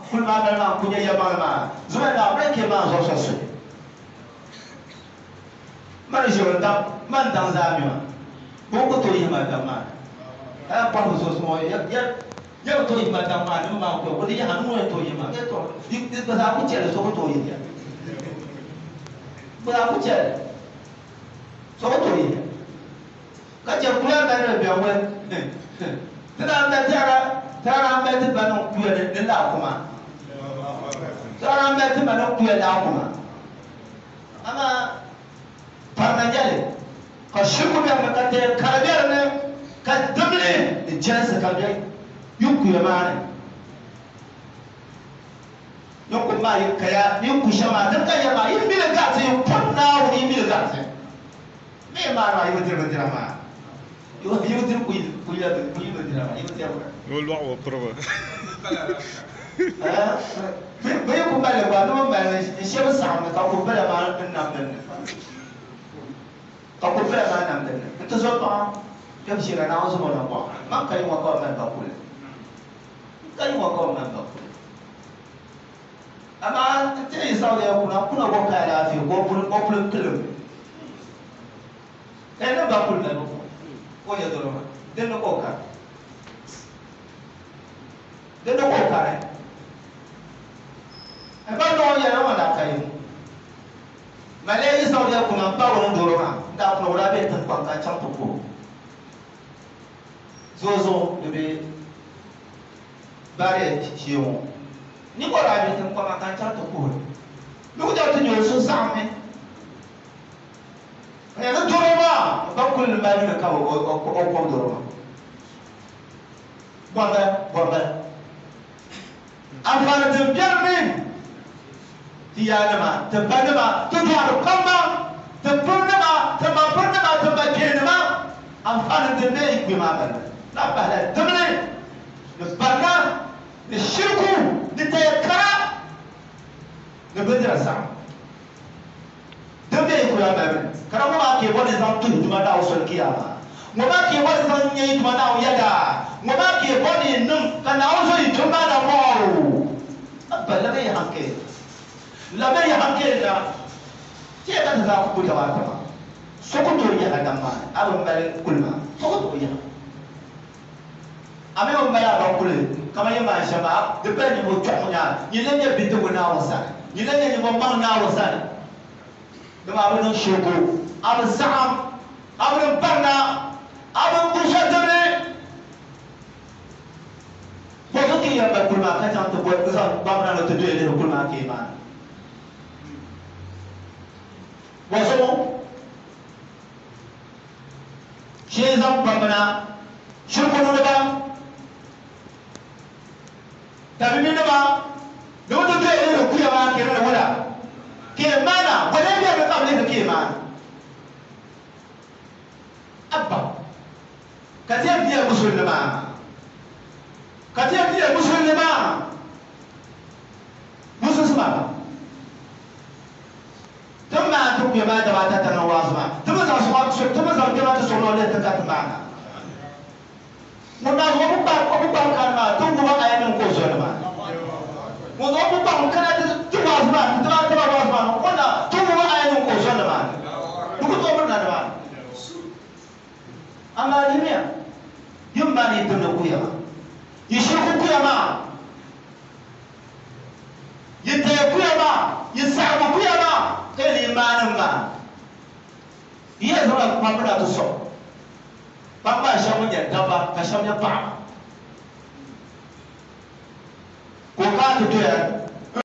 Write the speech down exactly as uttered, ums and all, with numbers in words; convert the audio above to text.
kulma balma kunya ya balma zuma da bre ke ma zo so so mari jo da man dang za mi ma bo ko to yi ma da ma a pa so so mo ya ya ya to yi ma da ma ni ma ko ko ni ya hanu to yi ma ke to yi ba za ku ce da so ko to yi ya ba za ku ce so ko to yi ka ce kula da ne biya wai tana da tara tara mai ta bana kuya da la kuma tara mai ta bana kuya da kuma ama parna jale ka shiku da ka te karabiyar ne ka dumle da jinsa ka dai yuku ya mane yuku ma yi kaya yuku shama dan ka ya ma yi mil ga ta yi punna wani mil ga ta me ma ra yi wutar wutar ma yo yo dir kuy kuy la kuy la dira yo dir wa loolu wax wa preuve ah be ko bale wa no ma chef sam ka ko bale ma nam den ka ko bale ma nam den to so pa ke shi ra na so mo na pa ma kai wa ko ma ka ko le kai wa ko ma ka ko ama te sa ya kuna kuna ko ka la fi ko ko ko ko kelum e na ba ko la ko ya dolo ma den ko ka den ko ka ne e ba no ya na wala kai male yi sa ya kuma ba wona dolo ma da ko wala be tan ko ka cham to ko zo zo de be bare chi yo ni ko ra be tan ko ma ka cham to ko lu da to nyo so sa me e na dolo ma ba ko le ba ni ka o o ko dolo ma bomba bomba afana de biarni ti ya na ma te ba na ma te ba ro kama te pro na ma te ma pro na ma te ba ke na ma afana de me ikwe ma ba na ba la de me de barna de shirku de te kara de bedra sa de me ikwe ma ba kara mo ma ke woni zan tu duma da usul kiyama mo ba ke woni zan yi duma da yada mo ba ke woni num kana usul duma da mo abala be hanke la be hanke da ke da za ku da wata ma so ko to ya da ma abun bare kulma so ko to ya ame on baya ba kule kama yema shaba de be ni mo twamunya ni le ne bitu na wasa ni le ne mo ma na wasa dama abin shoko abin sa'am abin barna abin bushadare bozo ki yamba kulma ka tan to boy kusa bamna no to de le kulma ke ma bozo she zam bamna shirku no ba tabi ni ba do to de le kuya ma ke no wala ke mana wala biya da kabli da ke mana abba ka ce biya musulma ka ce biya musulma musulma tun ma tun ya ma da wata ta nawa zuma tun ma za su ma su tun ma za su ma su no ne ta ka mana mun na zo mu ba ko ba kan ma tun kuma ayin ko so ma mun zo mu ba mun kana ta tuwa zuma ta ta ba zuma ko na tun kuma ayin ko so ma duk to mun na da amma duniya yin ba ne tun da kuyama yi shirku kuyama yi taya kuyama yi samu kuyama kai ne imanin ba iya zama kuma muna ta so ban ba shan mun yadda ba ka shan ya ba ko ka ta doya